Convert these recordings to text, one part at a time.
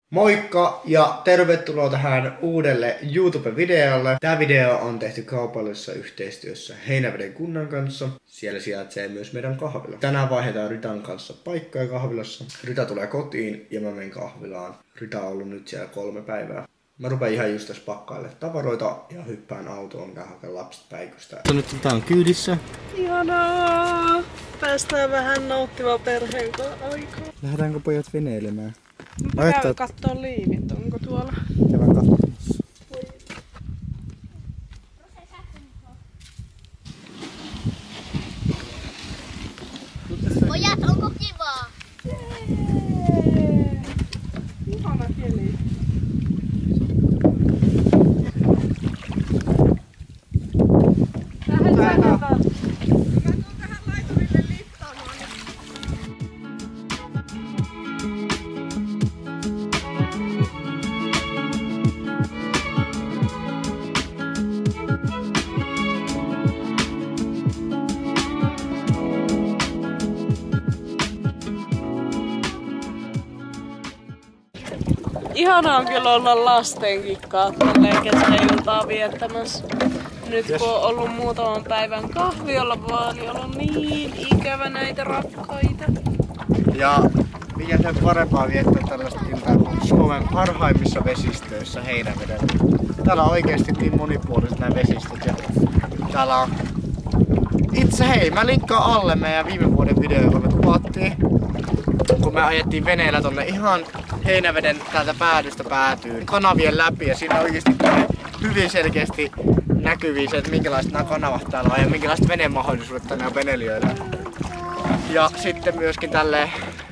Moikka ja tervetuloa tähän uudelle YouTube-videolle. Tämä video on tehty kaupallisessa yhteistyössä Heinäveden kunnan kanssa. Siellä sijaitsee myös meidän kahvila. Tänään vaihdetaan Ritan kanssa paikkaa kahvilassa. Rita tulee kotiin ja mä menen kahvilaan. Rita on ollut nyt siellä 3 päivää. Mä rupean ihan just tässä pakkaille tavaroita ja hyppään autoon ja haken lapset päivystä. Nyt Rita on kyydissä. Ihanaa! Päästään vähän nauttimaan perheen aikaa. Lähdetäänkö pojat veneilemään? Mä käyn kattoo liivit, onko tuolla? Käydään katsomassa. Pojat, onko kivaa? Jee! Ihana keli. Lähdetään. Mä tuun tähän laiturille liftaamaan. Ihanaa on kyllä olla lasten kikkaa tälleen kesäiltaa viettämässä. Nyt kun on ollut muutaman päivän kahviolla vaan, niin on ollut niin ikävä näitä rakkaita. Ja mikä sen parempaa viettää tällaista iltaa kuin Suomen parhaimmissa vesistöissä Heinävedellä. Täällä on oikeesti niin monipuoliset nämä vesistöt ja täällä on... Hei, mä linkkaan alle meidän viime vuoden video, joka me kuvattiin. Kun me ajettiin veneellä tonne ihan Heinäveden täältä päädystä päätyyn kanavien läpi ja siinä oikeesti hyvin selkeästi näkyviin se, että minkälaiset nämä kanavat täällä on ja minkälaiset venemahdollisuudet tänne on veneilijöillä. Ja sitten myöskin tälle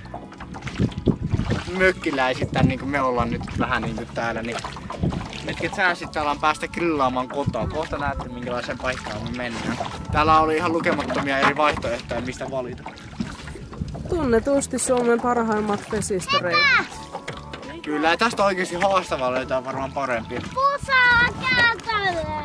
mökkiläisittain, niin kuin me ollaan nyt vähän niin kuin täällä, niin hetket sitten ollaan päästä grillaamaan kotoa. Kohta näette minkälaisen paikkaan me mennään. Täällä oli ihan lukemattomia eri vaihtoehtoja, mistä valita. Tunnetusti Suomen parhaimmat vesistöreitit. Kyllä, ja tästä on oikeesti haastavaa löytää varmaan parempia. Pusaa käytälle!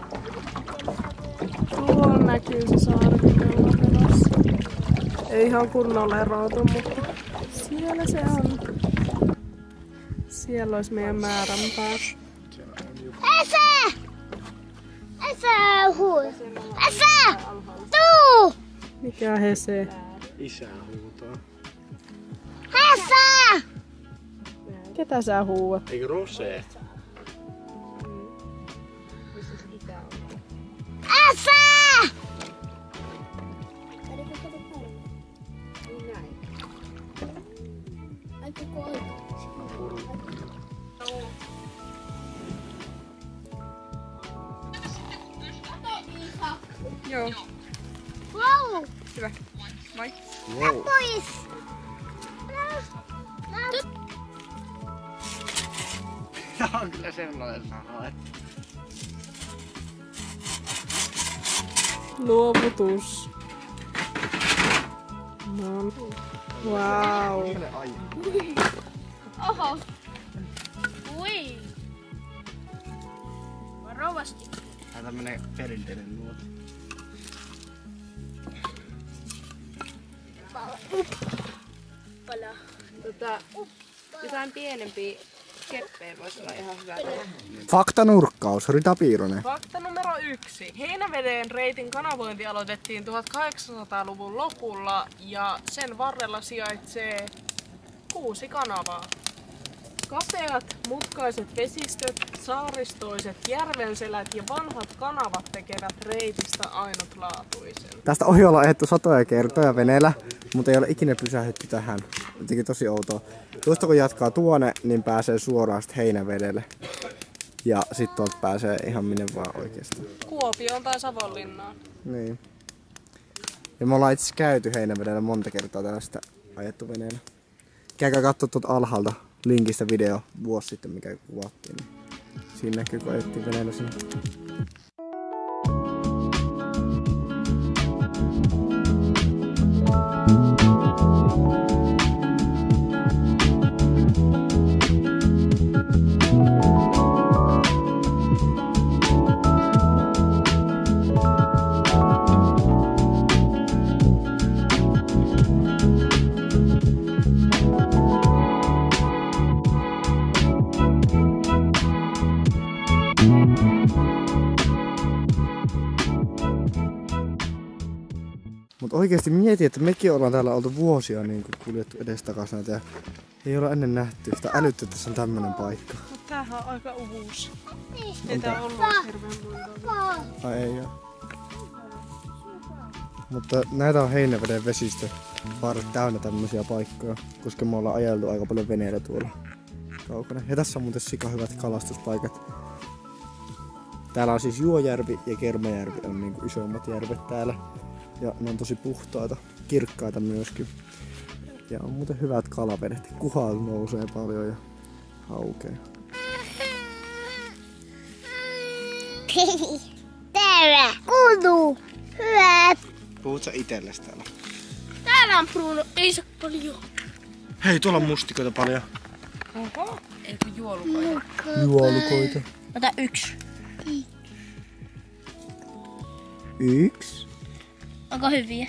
Tuolla näkyy se saari, mikä on perässä. Ei ihan kunnolla erotu, mutta siellä se on. Siellä olisi meidän määränpää. Ese! Ese hui! Ese! Tuu! Mikä hese? Isä huutaa. Ese! Ketä sä huuat? Eikö Rose? Ese! Joo. Wow! Hyvä. Moi. Wow. Pois! Tää on kyllä sellainen sana, että... Luovutus. No. Wow. Oho! Ui! Varovasti. Tää on tämmönen perinteinen nuoti. Pala. Jotain pienempiä keppejä voisi olla ihan hyvä. Faktanurkkaus, Rita Piironen. Fakta numero 1. Heinäveden reitin kanavointi aloitettiin 1800-luvun lopulla ja sen varrella sijaitsee 6 kanavaa. Kapeat, mutkaiset vesistöt, saaristoiset järvenselät ja vanhat kanavat tekevät reitistä ainutlaatuisen. Tästä ohi ollaan ajettu satoja kertoja veneellä, mutta ei ole ikinä pysähdytty tähän. Jotenkin tosi outoa. Tuosta kun jatkaa tuonne, niin pääsee suoraan sitten Heinävedelle. Ja sitten tuolta pääsee ihan minne vaan oikeastaan. Kuopioon tai Savonlinnaan. Niin. Ja me ollaan itse käyty Heinävedellä monta kertaa tällaista ajettu veneellä. Käykää katsoa tuolta alhaalta linkistä video vuosi sitten, mikä kuvattiin. Siinä näkyy, kun ajettiin veneellä sinne. Mutta oikeesti mieti, että mekin ollaan täällä oltu vuosia niin kuljettu edestakas näitä ja ei olla ennen nähty. Sitä älytty, että tässä on tämmönen paikka. Mut tämähän on aika uusi. Ei tää ollut hirveen monta. Ai ei oo. Mutta näitä on Heinäveden vesistö. Varret täynnä tämmösiä paikkoja, koska me ollaan ajeltu aika paljon veneillä tuolla kaukana. Ja tässä on muuten sika hyvät kalastuspaikat. Täällä on siis Juojärvi ja Kermajärvi on niinku isommat järvet täällä. Ja ne on tosi puhtaita, kirkkaita myöskin. Ja on muuten hyvät kalavedet. Kuhal nousee paljon ja haukea. Terve! Kuuluu! Hyvä! Puhut sä itelles täällä? Täällä on Bruno, ei se paljon. Hei, tuolla on mustikoita paljon. Oho, eikö juolukoita? Juolukoita. Ota yksi. Yksi. Onko hyviä?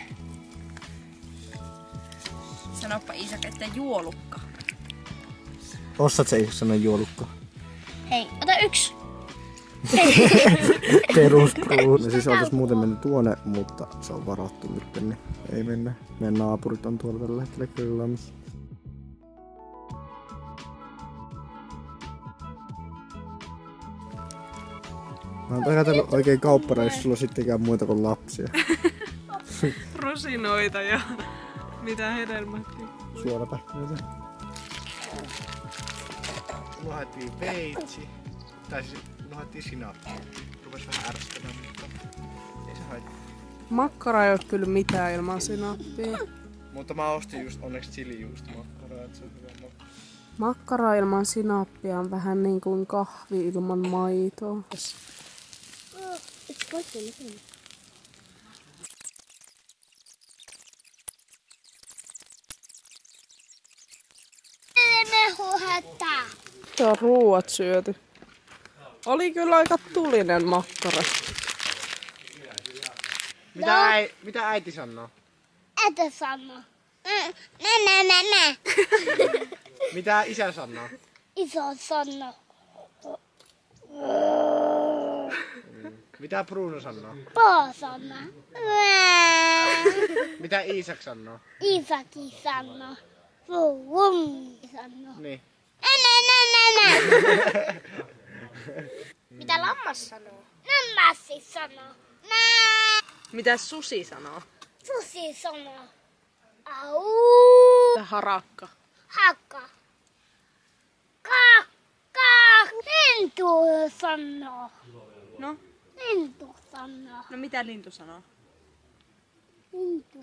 Sanoppa Iisak, että juolukka. Ostat sä sanan juolukka? Hei, ota yksi. Peruskruun. Ja siis oltais muuten mennyt tuonne, mutta se on varattu nyt, niin ei mennä. Meidän naapurit on tuolla tällä hetkellä grillaamassa. Mä oon ajatellut oikein kauppareissulla sittenkään muita kuin lapsia. Rusinoita ja mitä hedelmätkin. Suolapähkinöitä. Unohdettiin veitsi. Tai siis unohdettiin sinappi. Rupes vähän ärsyttämään, mutta ei se haittaa. Makkara ei oo kyllä mitään ilman sinappia. Mutta mä ostin just onneksi chilijuustomakkaraa, että se on hyvä makkara. Makkara ilman sinappia on vähän niin kuin kahvi ilman maitoa. Tää on ruuat syöty. Oli kyllä aika tulinen makkara. Mitä äiti sanoo? Äiti sanoo. Nä. Mitä isä sanoo? Iso sanoo. Mitä Bruno sanoo? Po sanoo. Mitä Iisak sanoo? Iisakin sanoo. Vum sanoo. Niin. Nä. Mitä lammas sanoo? Lammassi sanoo. Nä. Mitä susi sanoo? Susi sanoo. Au. Mitä harakka? Hakka. Lintu sanoo. No? Lintu sanoo. No mitä lintu sanoo? Lintu.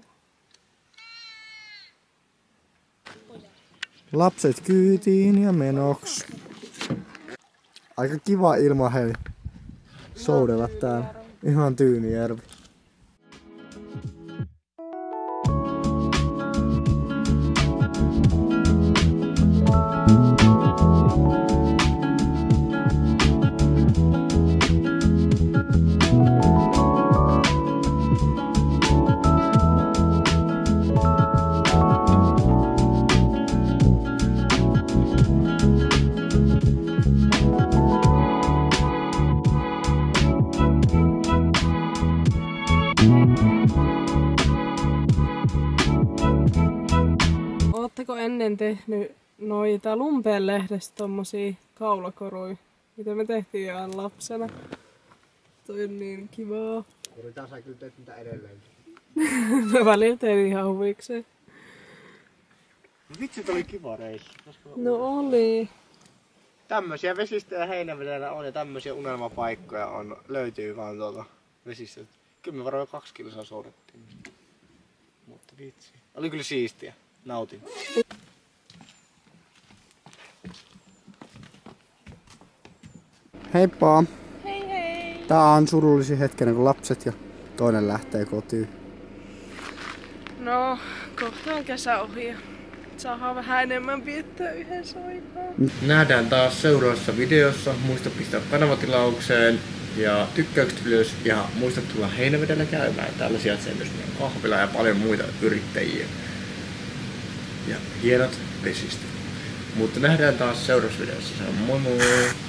Lapset kyytiin ja menoks. Aika kiva ilma hei. Soudella täällä. Ihan Tyynijärvi. Ootteko ennen tehnyt noita Lumpeenlehdestä tommosia kaulakoruja, mitä me tehtiin ihan lapsena? Toi on niin kivaa. Yritän sä kyllä teet mitä edelleenkin. Mä välillä tein ihan huvikseen. Vitsi, oli kiva reissu. No oli. Tämmösiä vesistöjä Heinävedellä on ja tämmösiä unelmapaikkoja on, löytyy vaan tuolta vesistöstä. Kyllä me varmaan 2 kilsaa soudettiin. Mutta vitsi. Oli kyllä siistiä. Nautin. Heippa! Hei hei! Tää on surullisin hetken, kun lapset ja toinen lähtee kotiin. No, kohta on kesä ohi ja saadaan vähän enemmän viettää yhdessä aikaa. Nähdään taas seuraavassa videossa. Muista pistää kanavatilaukseen ja tykkäykset ylös ja muista tulla Heinävedellä käymään. Täällä sijaitsee myös meidän kahvila ja paljon muita yrittäjiä. Ja hienot vesistöt. Mutta nähdään taas seuraavassa videossa. Se on moi moi!